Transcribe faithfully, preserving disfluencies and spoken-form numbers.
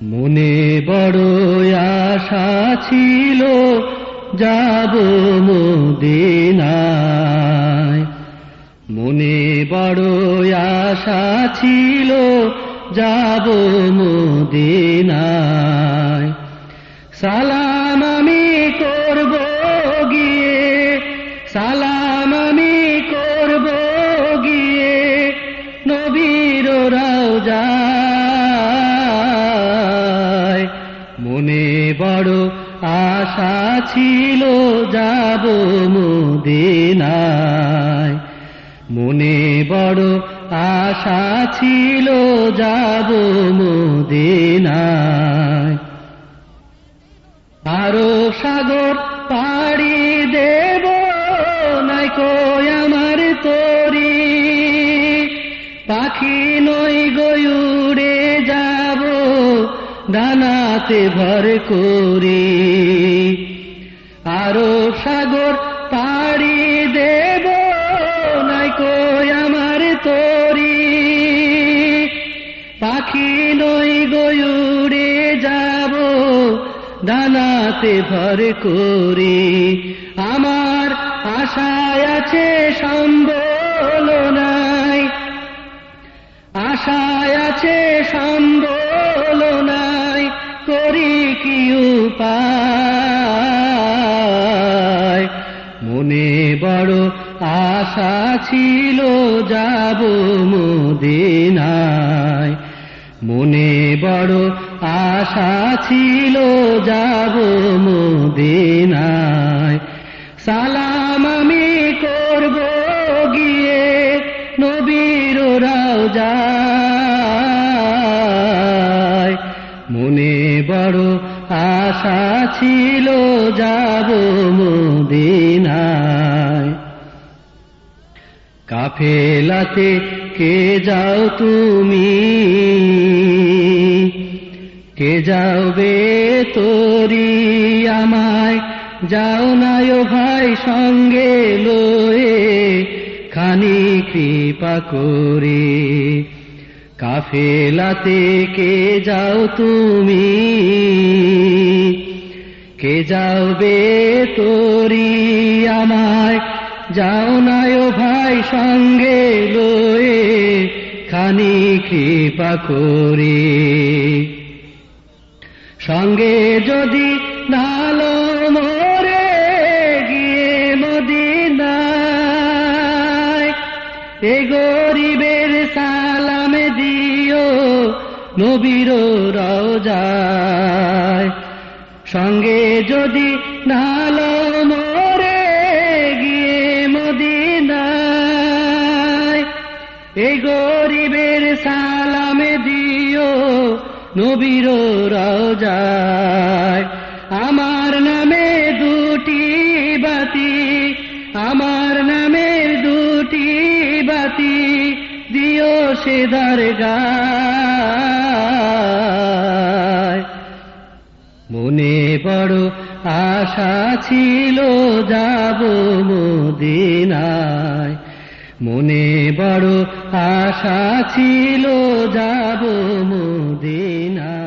মনে বড় আশা ছিল যাব মদিনায়, মনে বড় আশা ছিল যাব মদিনায়। সালাম আমি করব গিয়ে, সালাম আমি করব গিয়ে নবীর রওজায়। মনে বড় আশা ছিল যাব মদিনায়, মনে বড় আশা ছিল যাব মদিনায়। আরো সাগর পাড়ি দেব নাইকো আমার তরি, পাখি নই গয়ুড়ে যাব ডানাতে ভর করি। আরো সাগর পাড়ি দেব নাইকো আমার তরি, পাখি নই গয়ুড়ে যাব ডানাতে ভর করি। আমার আশায় আছে সম্বল নাই, আশায় আছে সম্বল নাই, করি কি উপায়। মনে বড় আশা ছিল যাব মদিনায়, মনে বড় আশা ছিল যাব মদিনায়। সালাম আমি করব গিয়ে নবীর রওজায়, মনে বড় আশা ছিল যাব মদিনায়। কাফেলাতে কে যাও তুমি, কে যাবে তোরি আমায়, যাও নাও ভাই সঙ্গে লয়ে খানি কৃপা করে। কাফেলাতে কে যাও তুমি, কে যাবে তোরি আমায়, যাও নাও ভাই সঙ্গে লয়ে খানি কৃপা করে। সঙ্গে যদি নালো মোরে গিয়ে মদিনায়, এ গরিবের সালাম দিও নবীর রওজায়। সঙ্গে যদি নালো মোরে গিয়ে মদিনায়, এ গরিবের সালাম দিও নবীর রওজায়। আমার নামে দুটি বাতি, আমার নামে দুটি বাতি দিও সে দরগায়। মনে বড় আশা ছিল যাব মদিনায়, মনে বড় আশা ছিল যাব মদিনায়।